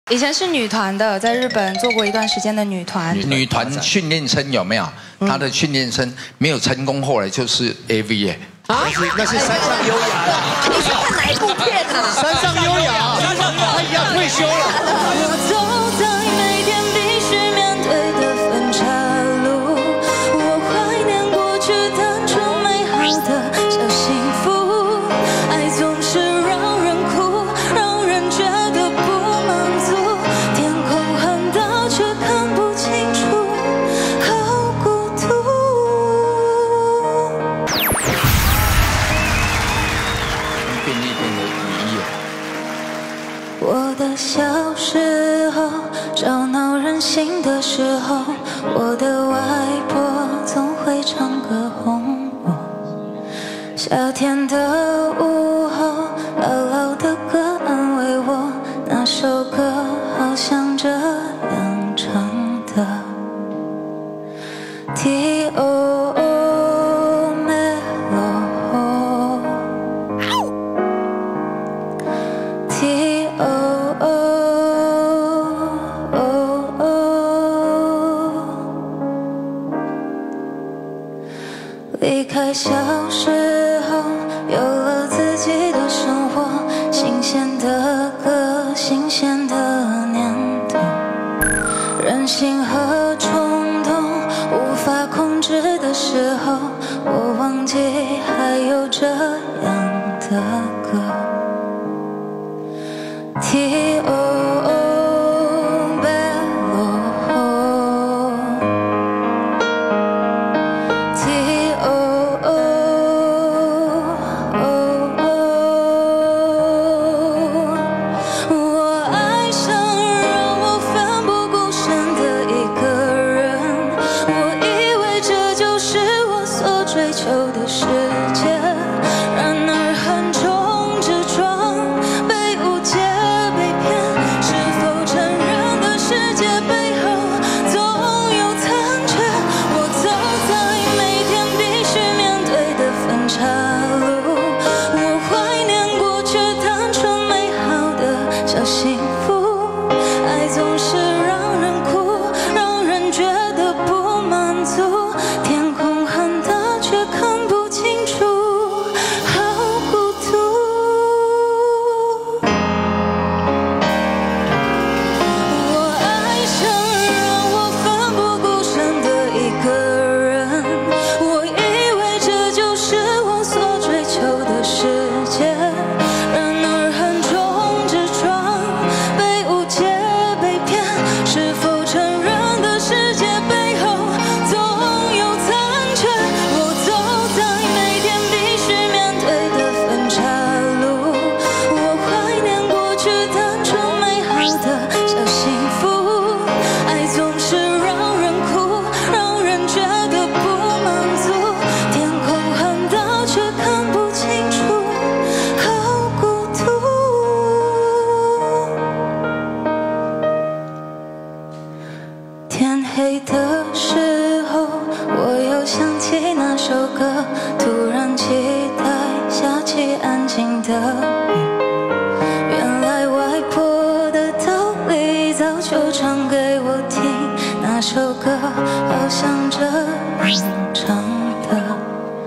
以前是女团的，在日本做过一段时间的女团。 女团训练生有没有？她的训练生没有成功，后来就是 AV 耶。 啊，那是山上优雅的。 你是看哪一部片啊？ 山上优雅，他已经退休了。 我走在每天必须面对的分岔路，我怀念过去单纯美好的小幸福，爱总是让人哭，让人觉得不满足，天空很大却看不清楚，好孤独。 便利店的雨衣。 我的小时候，吵闹任性的时候，我的外婆总会唱歌哄我。夏天的午后，姥姥的歌安慰我，那首歌好像这样唱的。T.O.离开小时候，有了自己的生活，新鲜的歌，新鲜的念头，任性和冲动无法控制的时候，我忘记还有这样的歌。T.O.追求的世界，然而横冲直撞，被误解被骗，是否承认的世界背后总有残缺？我走在每天必须面对的分岔路，我怀念过去单纯美好的小幸福，爱总是让人哭，让人觉得不满足，天空很大却看不清楚，好孤独。我爱上让我奋不顾身的一个人，我以为这就是我所追求的世界，然而横冲直撞，被误解被骗，是否承认的世界背后总有残缺？我走在每天必须面对的分岔路，我怀念过去单纯美好的小幸福，爱总是让人哭，让人觉得不满足，天空很大却看不清楚，好孤独。天黑的时候，我又想起那首歌，突然期待下起安静的雨。原来外婆的道理早就唱给我听，那首歌好像这样唱的。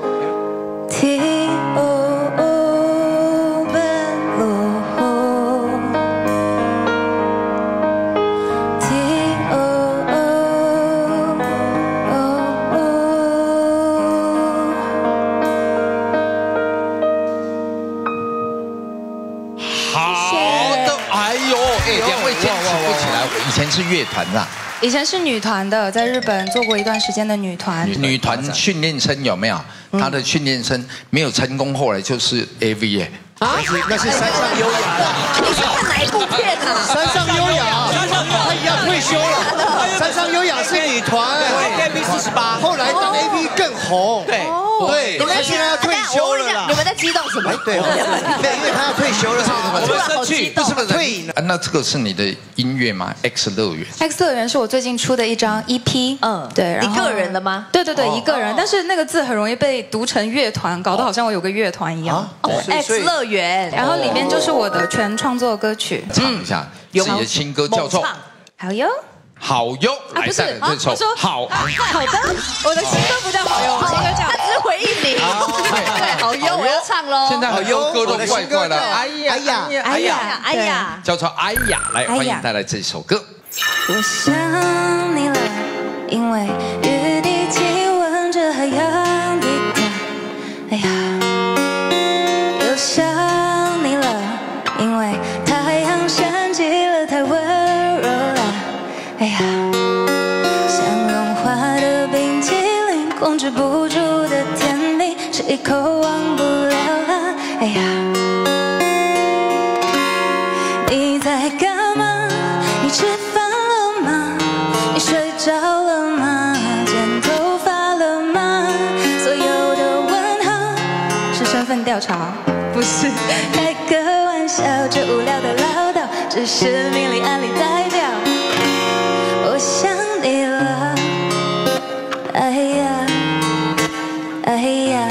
好的，哎呦，哎，两位坚持不起来。以前是乐团啦， 以前是女团的，在日本做过一段时间的女团。 女团训练生有没有？她的训练生没有成功，后来就是 AV 耶。 啊，那是山上优雅的。 你是看哪一部片啊？ 山上优雅，他已经退休了。山上优雅是女团，AV 48，后来当 AV 更红。对。 对，他现在要退休了啦。 你们在激动什么？ 对，因为他要退休了。 突然好激动。 退。 那这个是你的音乐吗 ？X 乐园。 X 乐园是我最近出的一张 EP。对，然后你个人的吗？ 对，一个人，但是那个字很容易被读成乐团，搞得好像我有个乐团一样。 X 乐园， 然后里面就是我的全创作歌曲。 唱一下自己的新歌，叫做。 好哟， 好哟， 不是， 这首好的，我的新歌不叫好哟，新歌叫， 他只是回应你，对，好哟，我要唱喽。 现在好哟歌都怪怪的， 哎呀， 叫做哎呀，来欢迎带来这首歌。 我想你了，因为与你亲吻着海洋地带，哎呀，又想你了，因为太阳升起了太温柔了。哎呀，像融化的冰淇淋，控制不住的甜蜜，是一口忘不了了。哎呀，你在干嘛？你吃饭了吗？你睡着了吗？剪头发了吗？所有的问号是身份调查，不是开个玩笑，这无聊的唠叨只是明里暗里代表。我想你了，哎呀，哎呀，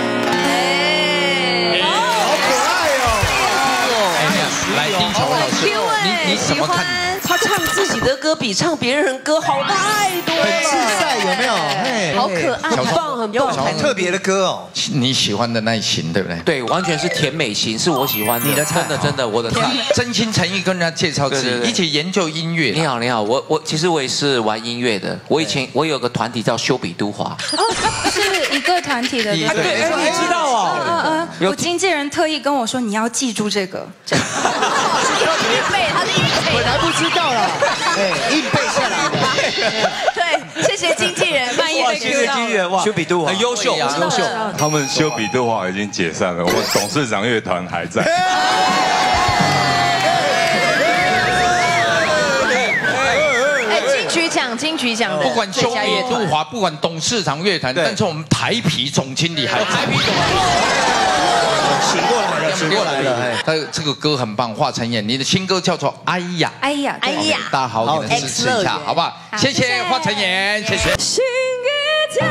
好可爱哦！来，丁乔老师，你怎么看？ 他唱自己的歌比唱别人歌好太多了， 很自在，有没有？ 好可爱， 很棒，很棒， 很特别的歌哦。 你喜欢的那一型，对不对？ 对，完全是甜美型，是我喜欢的。 你的菜， 真的，我的菜。 真心诚意跟人家介绍自己，一起研究音乐。 你好，我其实我也是玩音乐的。我以前我有个团体叫修比都华， 是一个团体的。 对， 你知道哦。 我经纪人特意跟我说，你要记住这个。 硬背，他是硬背， 本来不知道啦，硬背下来的。 对，谢谢经纪人，半夜被 Q 到。 经纪人哇，修比杜华很优秀，很优秀。 他们修比杜华已经解散了，我们董事长乐团还在。 金曲奖的， 不管修比杜华，不管董事长乐团，但是我们台啤总经理还在。 醒过来了。 他这个歌很棒，华晨妍，你的新歌叫做《哎呀》。 哎呀， 大家好好给他支持一下，好不好？谢谢华晨妍，谢谢。 心一跳，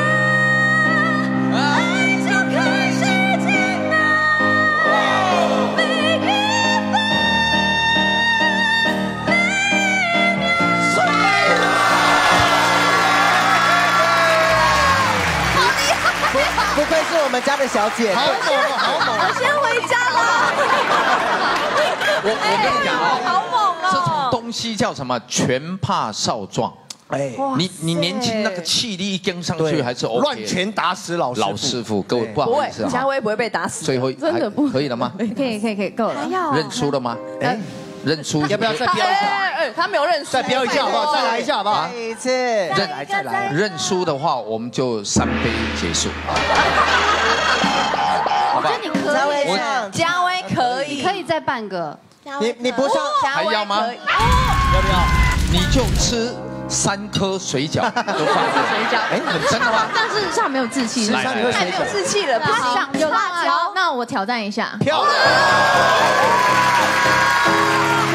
爱就开始进来，每一分不愧是我们家的小姐， 好猛！ 我先回家了。 我跟你讲哦， 好猛哦！ 这种东西叫什么？拳怕少壮。你年轻那个气力一跟上去还是 OK。 乱拳打死老师傅，各位不好意思啊。 嘉威不会被打死。 最后真的不可以了吗？ 可以，够了。 认输了吗？认输要不要再飙一下？ 他没有认输， 再飙一下好不好？再来一下好不好？ 一次， 再来。 认输的话，我们就3杯结束。好吧？ 嘉威可以， 你可以再办个。 你不上还要吗？ 要不要？ 你就吃3颗水饺，都放水饺。 真的吗？ 但是上没有志气， 太没有志气了，不行， 有辣椒，那我挑战一下。 漂亮。